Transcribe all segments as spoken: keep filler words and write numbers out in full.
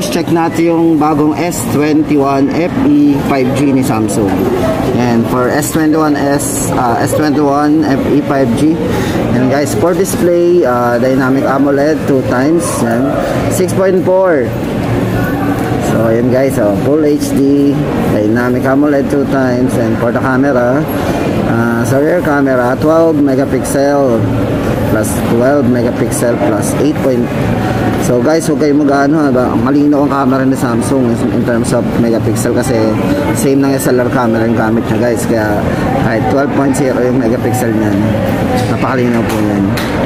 check natin yung bagong S twenty-one F E five G ni Samsung. And for S twenty-one S, uh, S twenty-one F E five G. And guys, for display, uh, dynamic AMOLED two times. Yan. six point four. So, ayan guys, oh, full H D, dynamic AMOLED two times. And for the camera, uh, sa rear camera, twelve megapixel plus twelve megapixel plus eight point. So guys, huwag kayo mag-ano, malinaw ang camera ni Samsung in terms of megapixel kasi same ng S L R camera yung gamit niya guys. Kaya kahit twelve point zero yung megapixel niyan, napakalinaw po yan.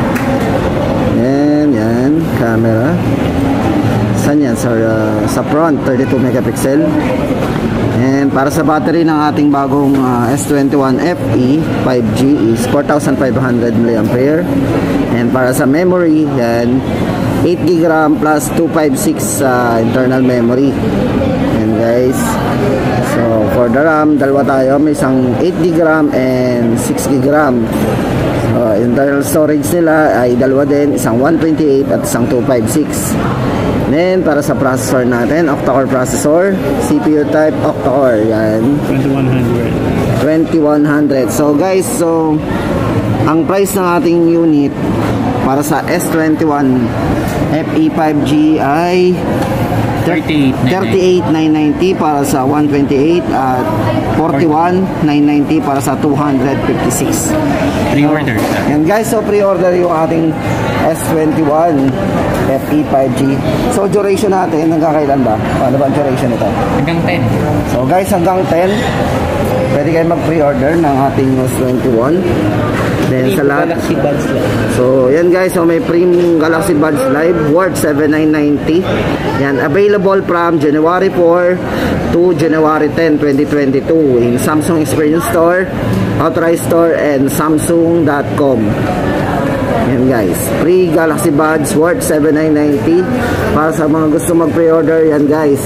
Yan, yan, camera. Saan yan? Sa, uh, sa front, thirty-two megapixel. And para sa battery ng ating bagong uh, S twenty-one F E five G is four thousand five hundred milliamp hours. And para sa memory, yan, eight gig RAM plus two fifty-six uh, internal memory. And guys, so for the RAM, dalawa tayo, may isang eight gig RAM and six gig RAM. So internal storage nila ay dalawa din, isang one twenty-eight at isang two fifty-six. Then para sa processor natin, octa-core processor, C P U type octa-core, yan, twenty-one hundred. twenty-one hundred. So guys, so ang price ng ating unit para sa S twenty-one F E five G ay thirty-eight thousand nine hundred ninety para sa one twenty-eight at forty-one thousand nine hundred ninety para sa two fifty-six. Pre-order. So, yan guys, so pre-order yung ating S twenty-one F E five G. So duration natin hanggang kailan ba? Ano ba ang duration nito? Hanggang ten. So guys, hanggang ten pwede kayo mag-pre-order ng ating S twenty-one. Then sa lahat, Galaxy Buds Live. so yan guys, so may premium Galaxy Buds Live worth seven thousand nine hundred ninety. Yan, available from January four to January ten, twenty twenty-two in Samsung Experience Store, Authorized Store, and Samsung dot com. Yan guys, free Galaxy Buds worth seven thousand nine hundred ninety para sa mga gusto mag-pre-order. Yan guys,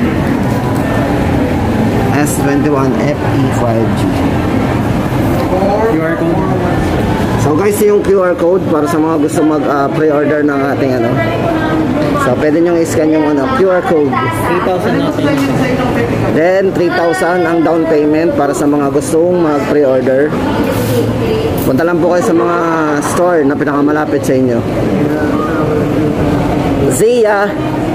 S twenty-one F E five G. Q R code. So guys, yung Q R code para sa mga gusto mag-pre-order uh, ng ating ano. So pwede nyo i-scan yung ano, Q R code. three thousand natin. Then three thousand ang down payment para sa mga gustong mag-pre-order. Punta lang po kayo sa mga store na pinakamalapit sa inyo. Zia!